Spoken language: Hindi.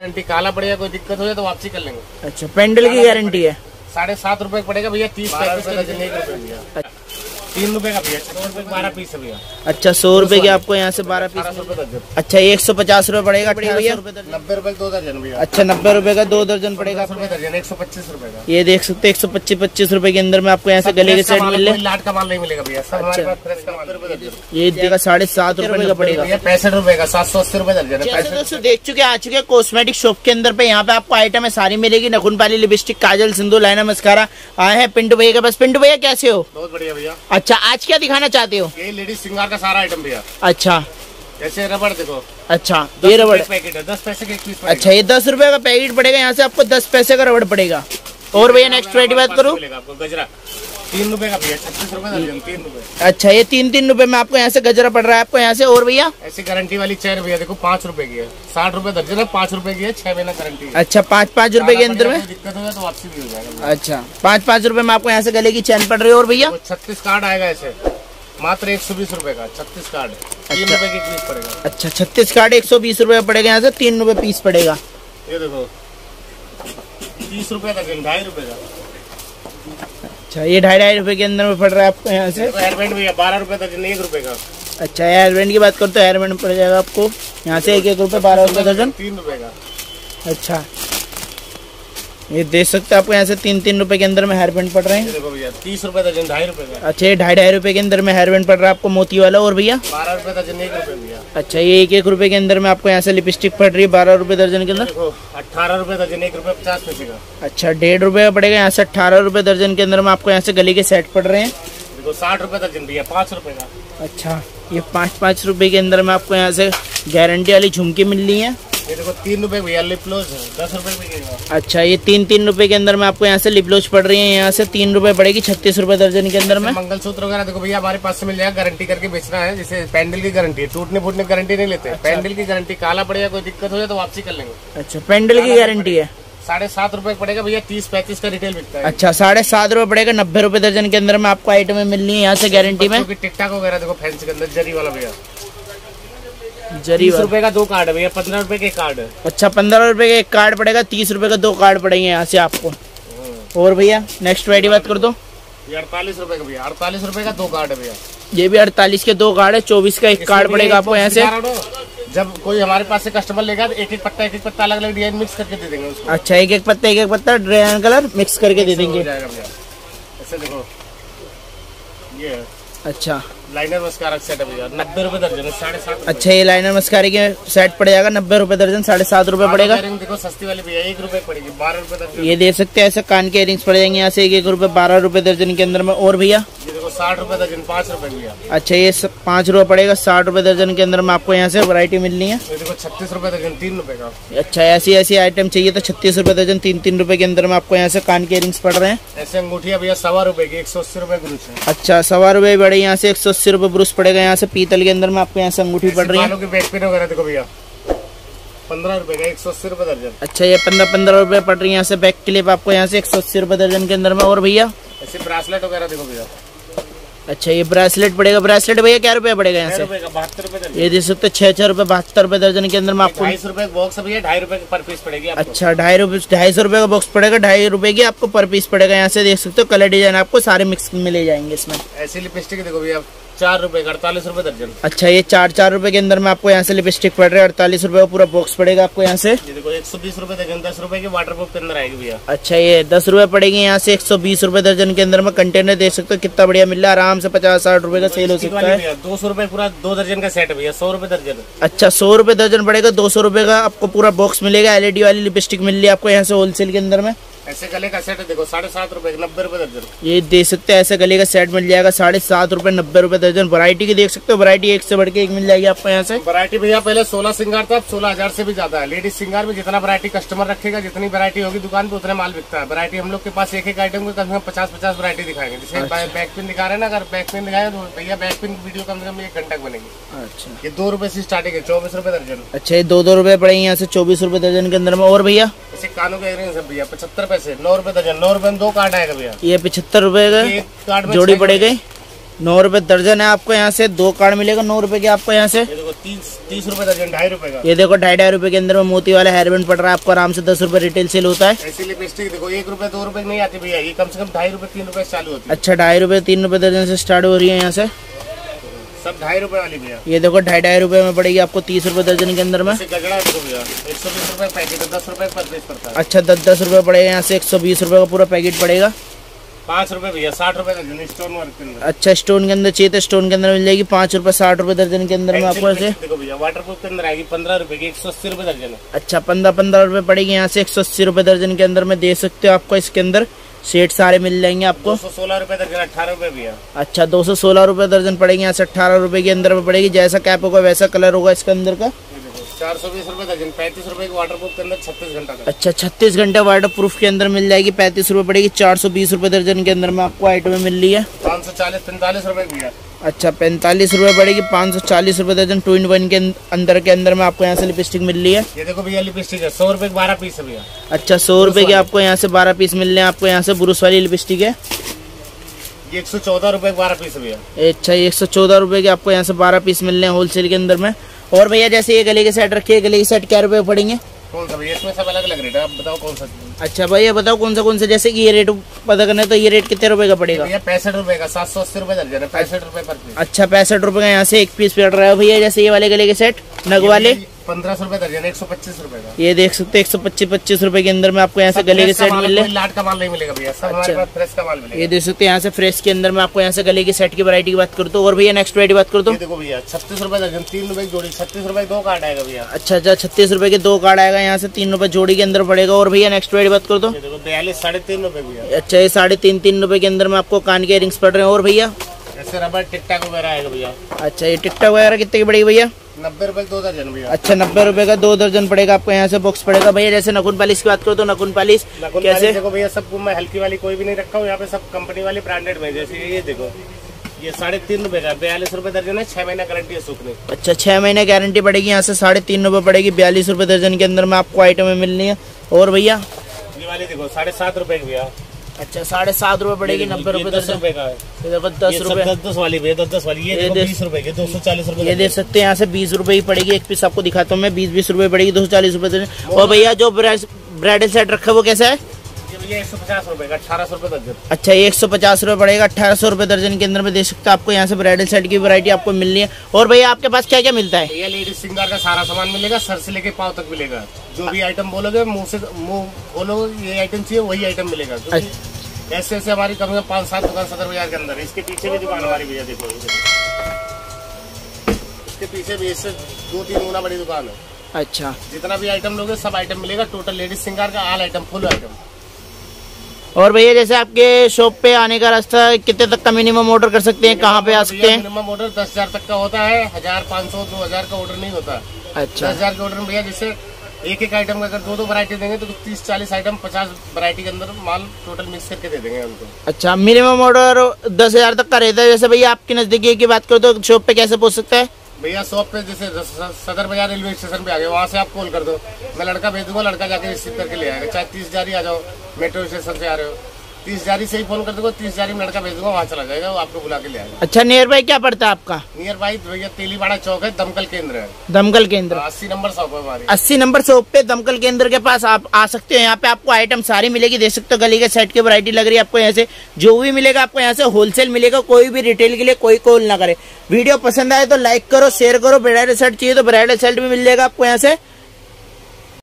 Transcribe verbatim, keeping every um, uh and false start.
गारंटी काला पड़ेगा, कोई दिक्कत हो जाए तो वापसी कर लेंगे। अच्छा, पेंडल की गारंटी है। साढ़े सात रुपए पड़ेगा भैया, तीस पैंतीस का दर्जन, एक रुपए भैया, तीन रुपए का भैया, सौ रुपए बारह पीस है भैया। अच्छा, सौ रुपए के आपको यहाँ से बारह पीस रुपए दर्जन। अच्छा, एक सौ पचास रुपए पड़ेगा भैया। नब्बे रुपए दो दर्जन भैया। अच्छा, नब्बे रुपए का दो दर्जन पड़ेगा दर्जन, एक सौ पच्चीस रुपए का। ये देख सकते हैं एक सौ पच्चीस पच्चीस रुपए के अंदर में आपको यहाँ से गले के सेट मिल रहे हैं। लाट का माल नहीं मिलेगा भैया, सब हमारे पास फ्रेश का माल। ये देगा साढ़े सात रुपए का पड़ेगा, पैंसठ रुपए का, सात सौ अस्सी रुपए दर्जन है। दोस्तों देख चुके आ चुके हैं कॉस्मेटिक शॉप के अंदर पे, यहाँ पे आपको आइटम है सारी मिलेगी। नखुन पाली, lipstick, kajal, sindoor, liner, mascara आए हैं पिंटू भैया के पास। पिंटू भैया कैसे हो? बहुत बढ़िया भैया। अच्छा, आज क्या दिखाना चाहते हो? ये लेडीज श्रृंगार का सारा आइटम भैया। अच्छा, जैसे रबड़ देखो। अच्छा, ये रबड़ पैकेट है, दस पैसे के एक पीस। अच्छा, ये दस रुपए का पैकेट पड़ेगा, यहाँ से आपको दस पैसे का रबड़ पड़ेगा। और भैया नेक्स्ट वैरायटी बात करूँ, आपको गजरा तीन रुपए का भैया, छत्तीस रुपए दर्जन, तीन रुपए। अच्छा, ये तीन तीन रुपए में आपको यहाँ से गजरा पड़ रहा है आपको यहाँ से। और भैया ऐसी गारंटी वाली चेयर भैया देखो, पाँच रुपए की है, साठ रुपए दर्जन है, पाँच रुपए की है, छह महीना गारंटी है। अच्छा, पाँच पाँच रुपए के अंदर में दिक्कत होगा तो वापसी भी हो जाएगा। अच्छा, पाँच पाँच रुपए में आपको यहाँ से गले की चैन पड़ रही है। और भैया छत्तीस कार्ड आएगा ऐसे, मात्र एक सौ बीस रुपए का छत्तीस कार्ड, तीन रुपए की पीस पड़ेगा। अच्छा, छत्तीस कार्ड एक सौ बीस रुपए पड़ेगा, यहाँ से तीन रुपए पीस पड़ेगा। ये देखो तीस रुपए दर्जन, ढाई रुपए का। अच्छा, ये ढाई ढाई रुपए के अंदर में पड़ रहा है आपको यहाँ से। हेयरबैंड भैया बारह रुपए दर्जन, एक रुपए का। अच्छा, हेयरबैंड की बात करते हो, हेयरबैंड पड़ जाएगा आपको यहाँ से एक एक रुपए, बारह रुपए दर्जन, तीन रुपए का। अच्छा, ये देख सकते हैं आपको यहाँ से तीन तीन रुपए के अंदर में हेयरबैंड पड़ रहे हैं। देखो भैया तीस रुपए दर्जन, ढाई रुपए का। अच्छा, ये ढाई ढाई रुपए के अंदर में हेयरबैंड पड़ रहा है आपको मोती वाला। और भैया बारह रुपए दर्जन, एक रुपए भैया। अच्छा, ये एक एक रुपए के अंदर में आपको यहाँ से लिपस्टिक पड़ रही है, बारह रुपए दर्जन के अंदर। देखो अठारह रुपए दर्जन, एक रुपए पचास पैसे का। अच्छा, डेढ़ रुपए का पड़ेगा, यहाँ से अठारह रुपए दर्जन के अंदर में आपको यहाँ से गले के सेट पड़ रहे हैं। देखो साठ रुपए दर्जन भैया, पाँच रुपए का। अच्छा, ये पाँच पाँच रुपए के अंदर में आपको यहाँ से गारंटी वाली झुमकी मिल रही है। ये देखो तीन रुपए भैया, लिपलोज है, दस रुपए में। अच्छा, ये तीन तीन रुपए के अंदर में आपको यहाँ से लिपलोज पड़ रही है, यहाँ से तीन रुपए पड़ेगी, छत्तीस रुपए दर्जन के अंदर में। मंगलसूत्र वगैरह देखो भैया हमारे पास से मिल जाएगा, गारंटी करके बेचना है। जैसे पैंडल की गारंटी है, टूटने फूटने की गारंटी नहीं लेते। अच्छा। पैंडल की गारंटी, काला पड़ेगा, कोई दिक्कत हो जाए तो वापसी कर लेंगे। अच्छा, पैंडल की गारंटी है। साढ़े सात रुपए पड़ेगा भैया, तीस पैंतीस का रिटेल बिकता है। अच्छा, साढ़े सात रुपए पड़ेगा, नब्बे रुपए दर्जन के अंदर में आपको आइटम मिल रही है यहाँ से गारंटी में। टिकटॉक वगैरह देखो फैंसी के अंदर, जरी वाला भैया, जरी तीस रुपए का दो कार्ड है भैया, पंद्रह रुपए के कार्ड है। अच्छा, पंद्रह रुपए का एक कार्ड पड़ेगा, तीस रुपए का दो कार्ड पड़ेंगे यहाँ से आपको। और भैया नेक्स्ट वैरायटी बात कर दो, ये अड़तालीस रुपए का भैया, अड़तालीस रुपए का दो कार्ड है भैया। ये भी अड़तालीस के दो कार्ड है, चौबीस का एक कार्ड पड़ेगा आपको यहाँ से। जब कोई हमारे पास से कस्टमर लेगा तो एक एक पत्ता एक एक पत्ता अलग अलग डिजाइन मिक्स करके दे देंगे उसको। अच्छा, एक एक पत्ता एक एक पत्ता ड्राई कलर मिक्स करके दे देंगे। ऐसे देखो ये है। अच्छा, लाइनर मस्कारा सेट है भैया, नब्बे रुपए दर्जन है, साढ़े सात। अच्छा, ये लाइनर मस्कारे के सेट पड़ जाएगा, नब्बे रुपए दर्जन, साढ़े सात रुपए पड़ेगा। देखो सस्ती वाली भैया, एक रुपए पड़ेगी, बारह रुपए दर्जन। ये दे सकते हैं, ऐसे कान के इयरिंग्स पड़ जाएंगे यहाँ से एक एक रुपए, बारह रुपए दर्जन के अंदर में। और भैया ये देखो साठ रुपए दर्जन, पाँच रुपए भैया। अच्छा, ये पाँच रुपए पड़ेगा, साठ रुपए दर्जन के अंदर में आपको यहाँ से वैरायटी मिल रही है। ये देखो छत्तीस रुपए दर्जन, तीन रुपए का। अच्छा, ऐसी ऐसी आइटम चाहिए तो छत्तीस रुपए दर्जन, तीन तीन रुपए के अंदर में आपको यहाँ से कान के इयरिंग्स पड़ रहे हैं। ऐसे अंगूठिया भैया सवा रुपए की, एक सौ अस्सी रुपए ब्रूस है। अच्छा, सवा रुपए बड़े, यहाँ से एक सौ अस्सी रुपए ब्रूस पड़ेगा, यहाँ से पीतल के अंदर में आपको यहाँ से अंगूठी पड़ रही है। बैक पेन वगैरह देखो भैया, पंद्रह रुपए का, एक सौ अस्सी रुपए दर्जन। अच्छा, ये पंद्रह पंद्रह रुपए पड़ रही है यहाँ से बैक क्लिप आपको यहाँ से एक सौ अस्सी रुपए दर्जन के अंदर में। और भैया ऐसे ब्रासलेट वगैरह देखो भैया। अच्छा, ये ब्रासलेट पड़ेगा, ब्रासलेट भैया क्या रुपए पड़ेगा यहाँ से? बहत्तर रुपए। ये देख सकते छह छह रुपए, बहत्तर रुपए दर्जन के अंदर में आपको। ढाई सौ रुपए बॉक्स भैया, ढाई रुपए पर पीस पड़ेगी आपको। अच्छा, ढाई रुपए ढाई सौ रुपए का बॉक्स पड़ेगा, ढाई रुपए की आपको पर पीस पड़ेगा। यहाँ से देख सकते हो कलर डिजाइन आपको सारे मिक्स मिले जाएंगे इसमें। ऐसी लिपस्टिक देखो भैया, चार रुपए का, अड़तालीस रुपए दर्जन। अच्छा, ये चार चार रुपए के अंदर में आपको यहाँ से लिपस्टिक पड़ रहा है, अड़तालीस रुपए का पूरा बॉक्स पड़ेगा आपको यहाँ से। ये देखो एक सौ बीस रुपए दर्जन, दस रुपए की वाटर प्रूफ के अंदर आएगी भैया। अच्छा, ये दस रुपए पड़ेगी यहाँ से, एक सौ बीस रुपए दर्जन के अंदर में। कंटेनर देख सकते हो कितना बढ़िया मिल रहा है, आराम से पचास साठ रुपए का सेल हो सकता है। दो सौ रुपए पूरा दो दर्जन का सेट है भैया, सौ रुपए दर्जन। अच्छा, सौ रुपए दर्जन पड़ेगा, दो सौ रुपए का आपको पूरा बॉक्स मिलेगा। एलईडी वाली लिपस्टिक मिल रही है आपको यहाँ से होलसेल के अंदर में। ऐसे गले का सेट है देखो, साढ़े सात रुपए, नब्बे रुपए दर्जन। ये देख सकते हैं, ऐसे गले का सेट मिल जाएगा, साढ़े सात रुपए, नब्बे रुपए दर्जन। वैरायटी की देख सकते हो, वैरायटी एक से बढ़ के एक मिल जाएगी आपको यहाँ से। वैरायटी भैया पहले सोलह सिंगार था, अब सोलह हजार से भी ज्यादा है। लेडीज सिंगार में जितना वैरायटी कस्टमर रखेगा, जितनी वैरायटी होगी दुकान पे उतना माल बिकता है। वैरायटी हम लोग के पास एक एक आइटम को कम से कम पचास पचास वैरायटी दिखाएंगे। जैसे बैक पिन दिखा रहे हैं ना, अगर बैक पिन दिखाए तो भैया बैक पिन की वीडियो कम से कम एक घंटा बनेगी। अच्छा, ये दो रुपए से स्टार्टिंग है, चौबीस रुपए दर्जन। अच्छा, ये दो दो रुपए पड़ेंगे यहाँ से, चौबीस रुपए दर्जन के अंदर में। और भैया ऐसे कानों के इयरिंग्स है भैया, पचहत्तर पैसे, नौ रुपए दर्जन, नौ रुपए में दो कार्ड आएगा भैया। ये पचहत्तर रुपए का कार्ड जोड़ी पड़ेगी। नौ रुपए दर्जन है आपको यहाँ से, दो कार्ड मिलेगा नौ रुपए के आपको यहाँ से। ये देखो तीस तीस रुपए दर्जन, ढाई रुपए का। ये देखो ढाई ढाई रुपए के अंदर में मोती वाला हेयर बैंड पड़ रहा है आपको, आराम से दस रुपए रिटेल सेल होता है। ऐसी लिपस्टिक देखो एक रुपए दो रुपए नहीं आती भैया, ये कम से कम ढाई रुपए तीन रुपए चालू होती है। अच्छा, ढाई रुपए तीन रुपए दर्जन से स्टार्ट हो रही है यहाँ से, सब ढाई रुपए वाली भैया। ये देखो ढाई ढाई रुपए में पड़ेगी आपको तीस रुपए दर्जन के अंदर में। गजरा देखो भैया, एक सौ बीस रुपए पैकेट है, दस रुपए पर पीस पड़ता है। अच्छा, दस दस रुपए पड़ेगा यहाँ से, एक सौ बीस रुपए का पूरा पैकेट पड़ेगा। पाँच रुपए भैया, साठ रुपए दर्जन स्टोन वर्क के अंदर। अच्छा, स्टोन के अंदर चाहिए तो स्टोन के अंदर मिल जाएगी, पाँच रुपए साठ रुपए दर्जन के अंदर में आपको ऐसे। देखो भैया वाटर प्रूफ के अंदर आएगी पंद्रह रुपए की, एक सौ अस्सी रुपए दर्जन है। अच्छा, पंद्रह पंद्रह रुपए पड़ेगी यहाँ से, एक सौ अस्सी रुपए दर्जन के अंदर में दे सकते हो आपको। इसके अंदर सेट सारे मिल जाएंगे आपको। दो सौ सोलह रुपए दर्जन, अठारह रुपए भैया। अच्छा, दो सौ सोलह रुपए दर्जन पड़ेगी यहाँ से, अठारह रुपए के अंदर में पड़ेगी। जैसा कैप होगा वैसा कलर होगा इसके अंदर का। चार सौ बीस रुपए दर्जन, पैंतीस रुपए की वाटर प्रूफ के अंदर छत्तीस घंटा का। अच्छा, छत्तीस घंटे वाटर प्रूफ के अंदर मिल जाएगी, पैंतीस रुपए पड़ेगी। चार सौ बीस रुपए दर्जन के अंदर में आपको आइटम मिल रही है। पाँच सौ चालीस पैंतालीस रुपए भैया। अच्छा, पैंतालीस रुपए पड़ेगी, पाँच सौ चालीस रुपए दर्जन। टू इन वन के अंदर के अंदर में आपको यहाँ से लिपस्टिक मिल रही है। ये देखो भैया लिपस्टिक है, सौ रुपए की बारह पीस है भैया। अच्छा, सौ रुपए के आपको यहाँ से बारह पीस मिल रहे हैं आपको यहाँ से। ब्रुश वाली लिपस्टिक है, ये एक सौ चौदह रुपए की बारह पीस है भैया। अच्छा, एक सौ चौदह रुपए के आपको यहाँ से बारह पीस मिल रहे हैं होलसेल के अंदर में। और भैया जैसे ये गले के सेट रखे, गले के सेट क्या रुपए पड़ेंगे? कौन सा भैया, इसमें सब अलग अलग रेट है, आप बताओ कौन सा। अच्छा भैया बताओ कौन सा कौन सा, जैसे कि ये रेट पता करना है तो ये रेट कितने रुपए का पड़ेगा? भैया पैंसठ रुपए का, सात सौ अस्सी रुपए दर्जन है, पैंसठ रुपए पर पीस। अच्छा, पैंसठ रुपए का यहाँ से एक पीस पड़ रहा है भैया। जैसे ये वाले गले के सेट नग वाले पंद्रह सौ रुपए दर्जन, एक सौ पच्चीस रुपए का। ये देख सकते हैं एक सौ पच्चीस पच्चीस रुपए के अंदर में आपको यहाँ से गले के सेट मिल रहे हैं। लाट का माल नहीं मिलेगा भैया, सब हमारे पास फ्रेश का माल मिलेगा। ये देख सकते हैं यहाँ से फ्रेश के अंदर में आपको यहाँ से गले के सेट की वैरायटी की बात कर दो। और भैया नेक्स्ट वैरायटी बात कर दो। देखो भैया छत्तीस रुपए दर्जन, तीन रुपए की जोड़ी, छत्तीस रुपए दो कार्ड आएगा भैया। अच्छा अच्छा, छत्तीस रुपए के दो कार्ड आएगा यहाँ से, तीन रुपए जोड़ी के अंदर पड़ेगा। और भैया नेक्स्ट वैरायटी बात कर दो। देखो बयालीस साढ़े तीन रुपए भैया। अच्छा, ये साढ़े तीन तीन रुपए के अंदर में आपको कान के रिंग्स पड़ रहे हैं। और भैया ऐसे रबर टिकटॉक वगैरह आएगा भैया। अच्छा, ये टिकटॉक वगैरह कितने की पड़ेगी भैया? नब्बे रुपए दो दर्जन भैया। अच्छा, नब्बे रुपए का दो दर्जन पड़ेगा आपको यहाँ से बॉक्स पड़ेगा। भैया जैसे नखुन पालिश की बात करो तो नखुन पालिश कैसे? देखो भैया सबको मैं हल्की वाली कोई भी नहीं रखा हूँ यहाँ पे, सब कंपनी वाली ब्रांडेड में। जैसे ये देखो, ये साढ़े तीन रुपए का, बयालीस रुपए दर्जन है, छह महीना गारंटी है सूखने। अच्छा, छह महीने गारंटी पड़ेगी यहाँ से, साढ़े तीन रुपए पड़ेगी, बयालीस रुपए दर्जन के अंदर में आपको आइटमें मिलनी है। और भैया ये वाली देखो साढ़े सात रुपए की भैया। अच्छा, साढ़े सात रुपए पड़ेगी, नब्बे रुपए दस रुपए का है। देखो दस रुपए, दस दस वाली भैया, दस दस वाली ये बीस रुपए की, दो सौ चालीस रुपए। ये देख सकते हैं यहाँ से बीस रुपए की पड़ेगी एक पीस, आपको दिखाता हूँ मैं। बीस बीस रुपए पड़ेगी, दो सौ चालीस रुपए दर्जन। और भैया जो ब्राइडल सेट रखा है वो कैसा है? ये एक सौ पचास रुपए का, अठारह सौ रुपए दर्जन। अच्छा, एक सौ पचास रुपए पड़ेगा, अठारह सौ रुपए दर्जन के अंदर में दे सकते हैं आपको यहाँ से ब्राइडल सेट की वैरायटी आपको मिलनी है। और भैया आपके पास क्या क्या मिलता है? ये लेडीज श्रृंगार का सारा सामान मिलेगा, सर से लेके पाँव तक मिलेगा। जो भी आइटम बोलोगे मुंह से मुंह खोलो ये आइटम चाहिए वही आइटम मिलेगा। ऐसे ऐसे हमारी कम से कम पाँच सात दुकान सदर बाजार के अंदर है। इसके पीछे भी दुकान हमारी भैया देखो, इसके पीछे भी इससे दो तीन गुना बड़ी दुकान है। अच्छा, जितना भी आइटम लोगे सब आइटम मिलेगा, टोटल लेडीज श्रृंगार का ऑल आइटम, फुल आइटम। और भैया जैसे आपके शॉप पे आने का रास्ता कितने तक का मिनिमम ऑर्डर कर सकते हैं, कहाँ पे आ सकते हैं? मिनिमम ऑर्डर दस हजार तक का होता है, हजार पाँच सौ दो हजार का ऑर्डर नहीं होता। अच्छा, दस हजार के ऑर्डर में भैया जैसे एक एक आइटम का अगर दो दो वैरायटी देंगे तो तीस चालीस आइटम पचास वैरायटी के अंदर माल टोटल मिक्स करके दे देंगे उनको। अच्छा, मिनिमम ऑर्डर दस हजार तक का रहता है। जैसे भैया आपकी नजदीकी की बात करो तो शॉप पे कैसे पहुंच सकता है? भैया शॉप पे जैसे सदर बाजार रेलवे स्टेशन पे आ गए, वहाँ से आप कॉल कर दो, मैं लड़का भेज दूंगा, लड़का जाके रिसीव करके ले आएगा। चाहे तीस जारी आ जाओ, मेट्रो स्टेशन से आ रहे हो, तीस जारी से ही फोन कर दूंगा, तीस जारी में लड़का भेज दूंगा, वहाँ चला जाएगा, वो आपको बुला के ले आएगा। अच्छा, नियर बाई क्या पड़ता है आपका? नियर बाई भैया तेलीवाड़ा चौक है, दमकल केंद्र है। दमकल केंद्र अस्सी नंबर शॉप है हमारी। अस्सी नंबर शॉप पे दमकल केंद्र के पास आप आ सकते हो। यहाँ पे आपको आइटम सारी मिलेगी, देख सकते हो गली के सेट की वैरायटी लग रही है आपको यहाँ से। जो भी मिलेगा आपको यहाँ से होलसेल मिलेगा, कोई भी रिटेल के लिए कोई कॉल ना करे। वीडियो पसंद आए तो लाइक करो, शेयर करो। ब्राइडल सेट चाहिए तो ब्राइडल सेट भी मिल जाएगा आपको यहाँ से।